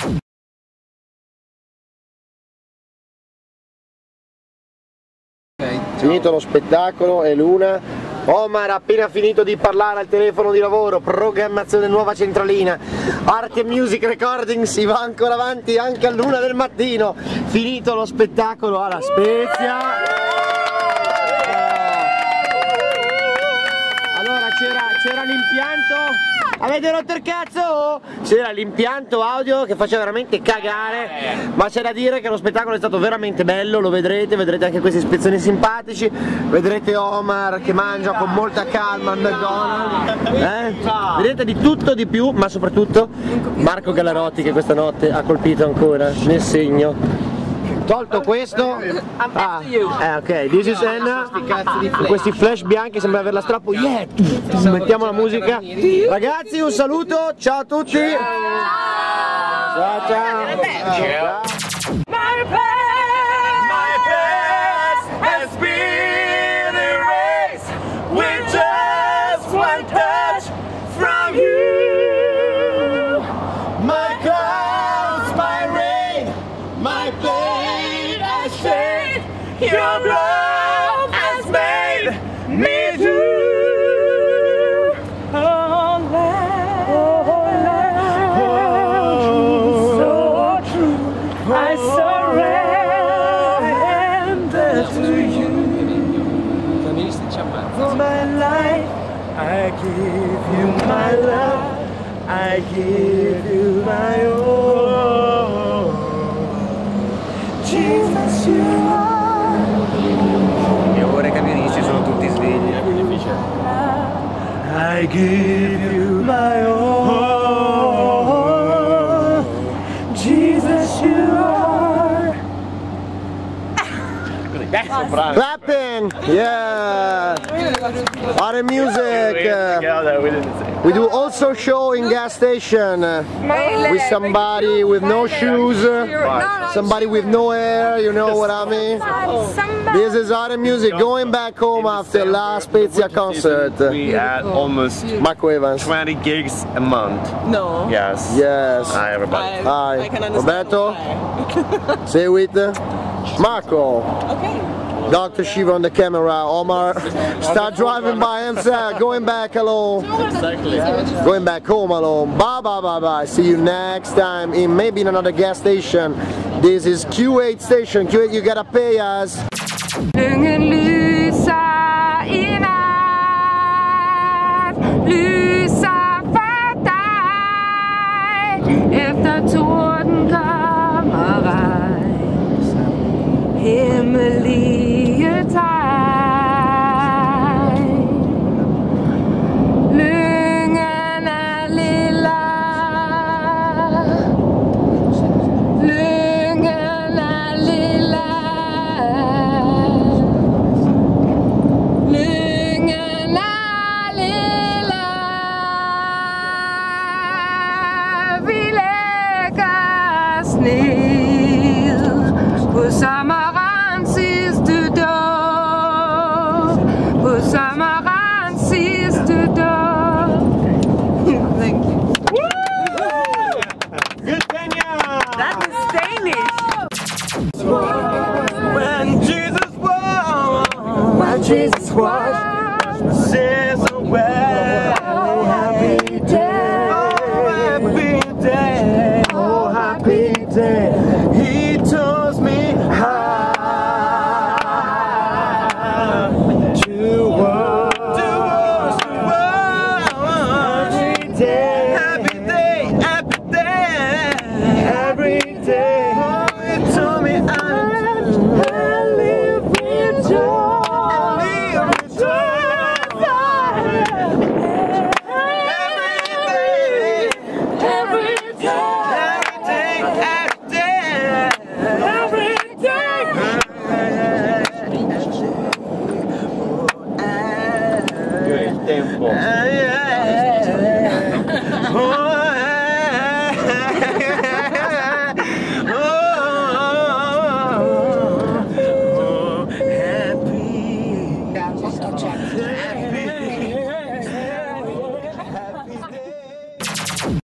Finito lo spettacolo e Luna. Omar ha appena finito di parlare al telefono di lavoro, programmazione nuova centralina, Art and Music Recording, si va ancora avanti anche all'1 del mattino. Finito lo spettacolo alla Spezia. Allora c'era l'impianto. Avete rotto il cazzo? C'era l'impianto audio che faceva veramente cagare, ma c'è da dire che lo spettacolo è stato veramente bello, lo vedrete anche questi spezzoni simpatici, vedrete Omar che mangia con molta calma al McDonald's, vedrete di tutto di più, ma soprattutto Marco Gallarotti che questa notte ha colpito ancora nel segno. Tolto questo, ok, this is Anna, con questi flash bianchi, sembra aver la strappo, mettiamo la musica. Ragazzi, un saluto, ciao a tutti! Ciao ciao! Your love has made me do so true. I surrender to you. For my life, I give you my love. I give you my all. Jesus, you are. Sono tutti svegli, è più difficile. I give you my all, Jesus, you are. Clapping! Yeah! Art and Music! We do also show in gas station with somebody with no shoes, somebody with no hair, you know what I mean? This is Art and Music going back home after last Spezia concert. We had almost Marco Evans. 20 gigs a month. No. Yes. Yes. Hi everybody. Hi. I can understand Roberto? why. Say with Marco. Okay. Dr. Shiva on the camera. Omar, start driving by himself, going back alone. Going back home alone. Bye bye bye bye. See you next time in maybe in another gas station. This is Q8 station. Q8, you gotta pay us. Lyngen lyser i nat, lyser for dig. Efter torden kommer regn, hemmelige tegn. Lyngen er lilla, lyngen er lilla. På sommerens sidste dag, på sommerens sidste dag. Thank you. Good Kenya! That was Danish. When Jesus was, says a well, oh happy day, oh happy day. He tells me how to worship every day, happy day, happy day, every day. Oh, he told me I live with joy, every day. Tempo.